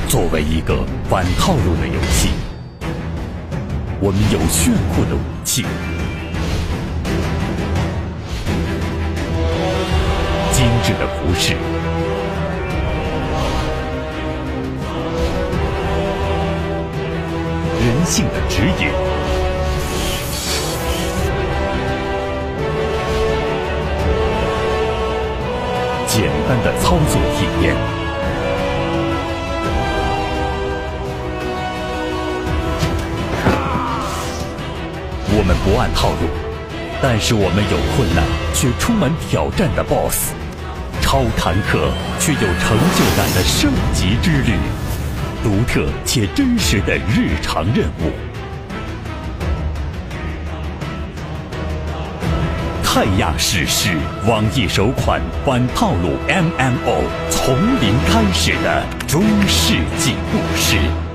作为一个反套路的游戏，我们有炫酷的武器、精致的服饰、人性的指引、简单的操作体验。我们不按套路，但是我们有困难却充满挑战的 BOSS， 超坎坷却有成就感的升级之旅，独特且真实的日常任务。泰亚史诗，网易首款反套路 MMO， 从零开始的中世纪故事。